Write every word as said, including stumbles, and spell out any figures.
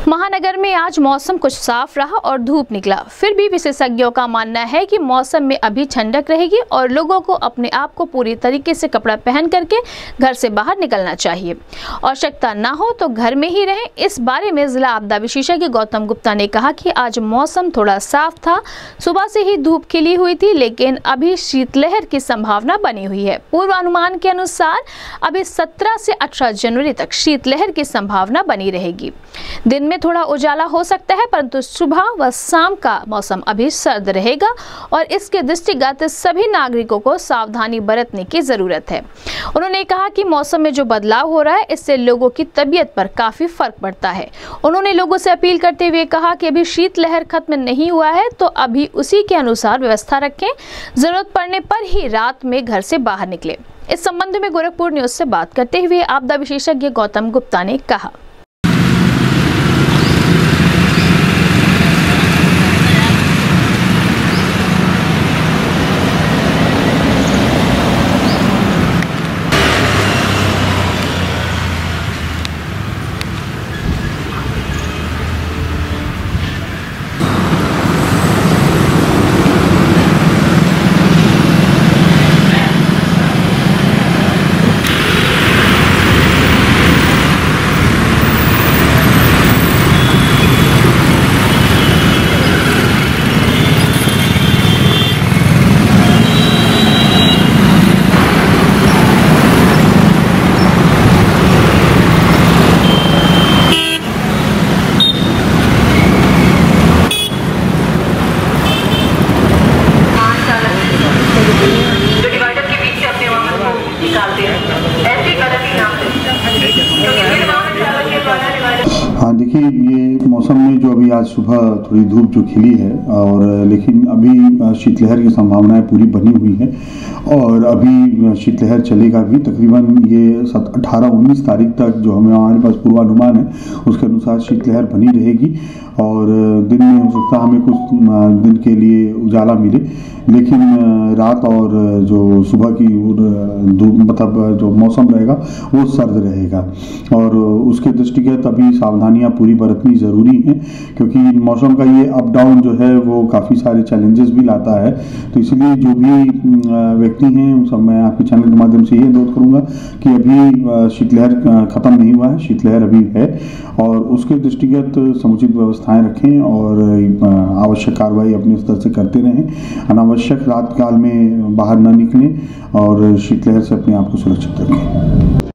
महानगर में आज मौसम कुछ साफ रहा और धूप निकला। फिर भी विशेषज्ञों का मानना है कि मौसम में अभी ठंडक रहेगी और लोगों को अपने आप को पूरी तरीके से कपड़ा पहन करके घर से बाहर निकलना चाहिए। आवश्यकता ना हो तो घर में ही रहें। इस बारे में जिला आपदा विशेषज्ञ गौतम गुप्ता ने कहा कि आज मौसम थोड़ा साफ था, सुबह से ही धूप खिली हुई थी, लेकिन अभी शीतलहर की संभावना बनी हुई है। पूर्वानुमान के अनुसार अभी सत्रह से अठारह जनवरी तक शीतलहर की संभावना बनी रहेगी। दिन में थोड़ा उजाला हो सकता है, परंतु सुबह व शाम का मौसम अभी सर्द रहेगा और इसके दृष्टिगत सभी नागरिकों को सावधानी बरतने की जरूरत है। उन्होंने कहा कि मौसम में जो बदलाव हो रहा है, इससे लोगों की तबीयत पर काफी फर्क पड़ता है। उन्होंने लोगों से अपील करते हुए कहा कि अभी शीतलहर खत्म नहीं हुआ है, तो अभी उसी के अनुसार व्यवस्था रखें। जरूरत पड़ने पर ही रात में घर से बाहर निकले। इस संबंध में गोरखपुर न्यूज से बात करते हुए आपदा विशेषज्ञ गौतम गुप्ता ने कहा। हाँ, देखिए, ये मौसम में जो अभी आज सुबह थोड़ी धूप जो खिली है, और लेकिन अभी शीतलहर की संभावनाएं पूरी बनी हुई है और अभी शीतलहर चलेगा भी। तकरीबन ये सत अठारह उन्नीस तारीख तक जो हमें हमारे पास पूर्वानुमान है, उसके अनुसार शीतलहर बनी रहेगी और दिन में हो सकता है हमें कुछ दिन के लिए उजाला मिले, लेकिन रात और जो सुबह की धूप मतलब जो मौसम रहेगा वो सर्द रहेगा और उसके दृष्टिगत अभी सावधानियां पूरी बरतनी ज़रूरी हैं, क्योंकि मौसम का ये अप डाउन जो है वो काफ़ी सारे चैलेंजेस भी लाता है। तो इसलिए जो भी व्यक्ति हैं, सब मैं आपके चैनल के माध्यम से ये अनुरोध करूँगा कि अभी शीतलहर ख़त्म नहीं हुआ है, शीतलहर अभी है और उसके दृष्टिगत समुचित व्यवस्थाएँ रखें और आवश्यक कार्रवाई अपने स्तर से करते रहें। अनावश्यक रात काल में बाहर न निकलें और शीतलहर से अपने आप को सुरक्षित रखें।